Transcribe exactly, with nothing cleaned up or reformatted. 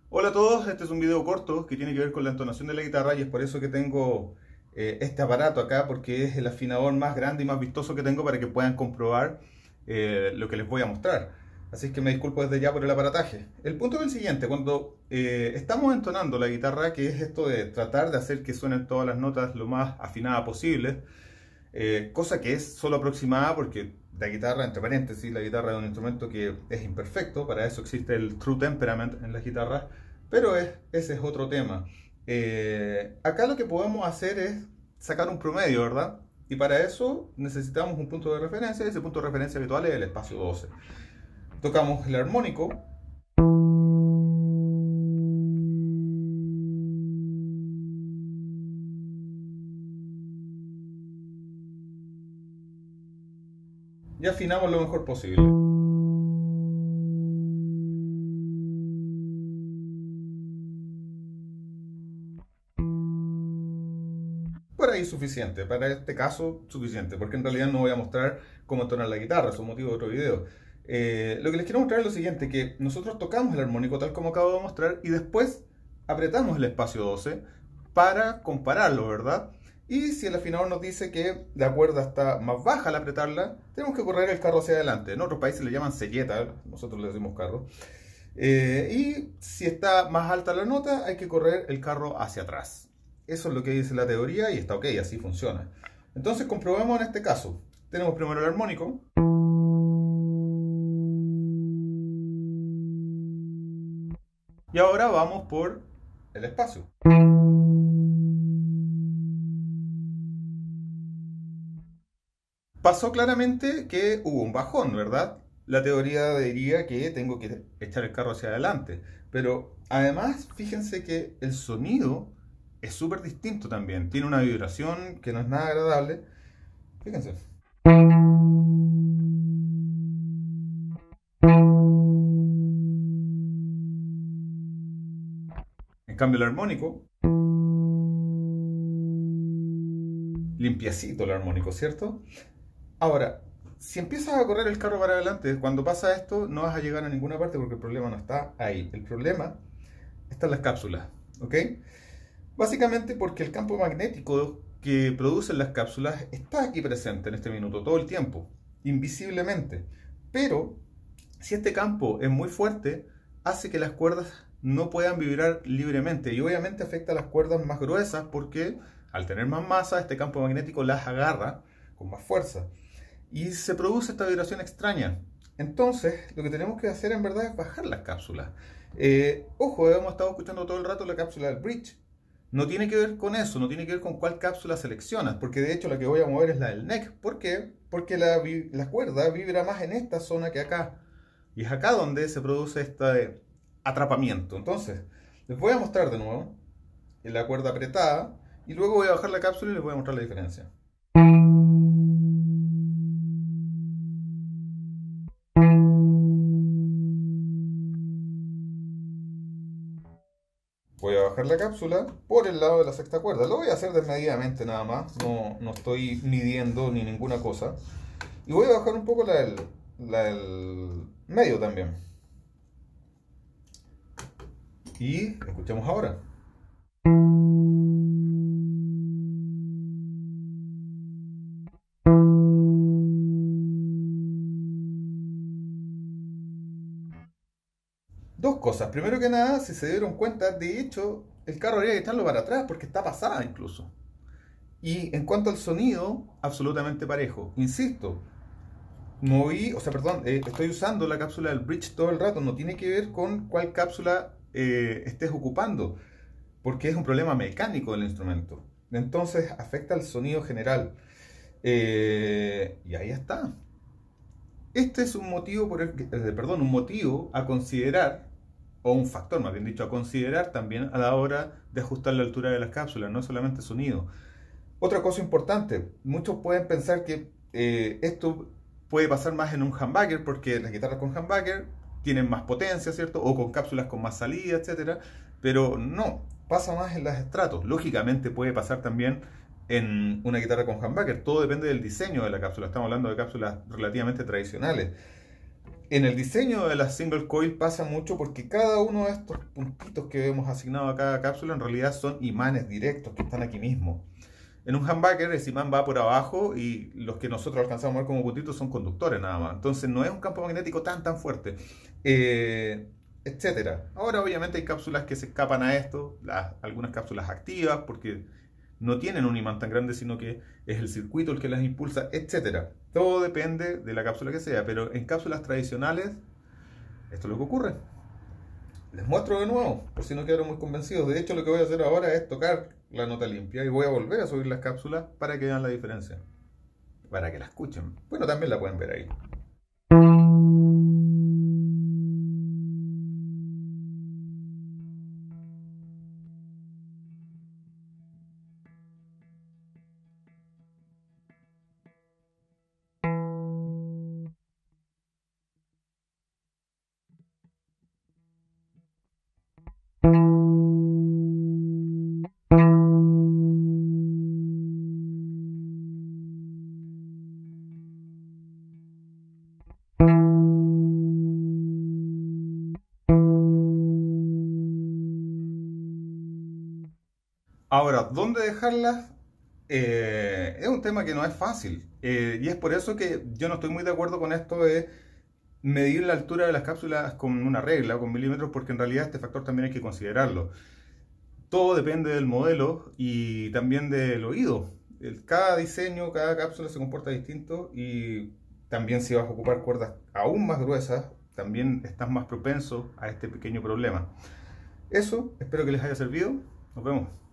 Hola a todos, este es un video corto que tiene que ver con la entonación de la guitarra y es por eso que tengo eh, este aparato acá, porque es el afinador más grande y más vistoso que tengo para que puedan comprobar eh, lo que les voy a mostrar. Así que me disculpo desde ya por el aparataje. El punto es el siguiente: cuando eh, estamos entonando la guitarra, que es esto de tratar de hacer que suenen todas las notas lo más afinada posible, eh, cosa que es solo aproximada porque la guitarra, entre paréntesis, la guitarra es un instrumento que es imperfecto, para eso existe el True Temperament en las guitarras, pero es, ese es otro tema. Eh, acá lo que podemos hacer es sacar un promedio, ¿verdad? Y para eso necesitamos un punto de referencia, y ese punto de referencia habitual es el espacio doce. Tocamos el armónico. Y afinamos lo mejor posible. Por ahí suficiente, para este caso suficiente, porque en realidad no voy a mostrar cómo entonar la guitarra, es un motivo de otro video. Eh, lo que les quiero mostrar es lo siguiente: que nosotros tocamos el armónico tal como acabo de mostrar y después apretamos el espacio doce para compararlo, ¿verdad? Y si el afinador nos dice que la cuerda está más baja al apretarla, tenemos que correr el carro hacia adelante. En otros países le llaman selleta, nosotros le decimos carro. Eh, y si está más alta la nota, hay que correr el carro hacia atrás. Eso es lo que dice la teoría y está ok, así funciona. Entonces comprobemos en este caso. Tenemos primero el armónico. Y ahora vamos por el espacio. Pasó claramente que hubo un bajón, ¿verdad? La teoría diría que tengo que echar el carro hacia adelante. Pero además, fíjense que el sonido es súper distinto también. Tiene una vibración que no es nada agradable. Fíjense. En cambio el armónico, limpiecito el armónico, ¿cierto? Ahora, si empiezas a correr el carro para adelante, cuando pasa esto no vas a llegar a ninguna parte porque el problema no está ahí. El problema está en las cápsulas, ¿ok? Básicamente porque el campo magnético que producen las cápsulas está aquí presente en este minuto, todo el tiempo, invisiblemente. Pero si este campo es muy fuerte, hace que las cuerdas no puedan vibrar libremente y obviamente afecta a las cuerdas más gruesas porque al tener más masa, este campo magnético las agarra con más fuerza y se produce esta vibración extraña. Entonces, lo que tenemos que hacer en verdad es bajar las cápsulas. Eh, ojo, hemos estado escuchando todo el rato la cápsula del bridge. No tiene que ver con eso, no tiene que ver con cuál cápsula seleccionas, porque de hecho la que voy a mover es la del neck. ¿Por qué? Porque la, la cuerda vibra más en esta zona que acá. Y es acá donde se produce este atrapamiento. Entonces, les voy a mostrar de nuevo la cuerda apretada y luego voy a bajar la cápsula y les voy a mostrar la diferencia. Voy a bajar la cápsula por el lado de la sexta cuerda. Lo voy a hacer desmedidamente nada más. No, no estoy midiendo ni ninguna cosa. Y voy a bajar un poco la del, la del medio también. Y escuchemos ahora. Dos cosas. Primero que nada, si se dieron cuenta, de hecho, el carro habría que echarlo para atrás porque está pasada incluso. Y en cuanto al sonido, absolutamente parejo. Insisto, moví, o sea, perdón, eh, estoy usando la cápsula del bridge todo el rato. No tiene que ver con cuál cápsula eh, estés ocupando, porque es un problema mecánico del instrumento. Entonces afecta al sonido general. Eh, y ahí está. Este es un motivo, por el que, eh, perdón, un motivo a considerar, o un factor más bien dicho, a considerar también a la hora de ajustar la altura de las cápsulas, no solamente sonido. Otra cosa importante, muchos pueden pensar que eh, esto puede pasar más en un humbucker porque las guitarras con humbucker tienen más potencia, ¿cierto? O con cápsulas con más salida, etcétera. Pero no, pasa más en las estratos. Lógicamente puede pasar también en una guitarra con humbucker. Todo depende del diseño de la cápsula. Estamos hablando de cápsulas relativamente tradicionales. En el diseño de la single coil pasa mucho porque cada uno de estos puntitos que vemos asignados a cada cápsula en realidad son imanes directos que están aquí mismo. En un humbucker ese imán va por abajo y los que nosotros alcanzamos a ver como puntitos son conductores nada más. Entonces no es un campo magnético tan tan fuerte, eh, etcétera. Ahora obviamente hay cápsulas que se escapan a esto, las, algunas cápsulas activas porque no tienen un imán tan grande, sino que es el circuito el que las impulsa, etcétera. Todo depende de la cápsula que sea, pero en cápsulas tradicionales esto es lo que ocurre. Les muestro de nuevo, por si no quedaron muy convencidos. De hecho, lo que voy a hacer ahora es tocar la nota limpia y voy a volver a subir las cápsulas para que vean la diferencia, para que la escuchen. Bueno, también la pueden ver ahí. Ahora, ¿dónde dejarlas? Eh, es un tema que no es fácil. Eh, y es por eso que yo no estoy muy de acuerdo con esto de medir la altura de las cápsulas con una regla o con milímetros, porque en realidad este factor también hay que considerarlo. Todo depende del modelo y también del oído. El- cada diseño, cada cápsula se comporta distinto y también si vas a ocupar cuerdas aún más gruesas, también estás más propenso a este pequeño problema. Eso, espero que les haya servido. Nos vemos.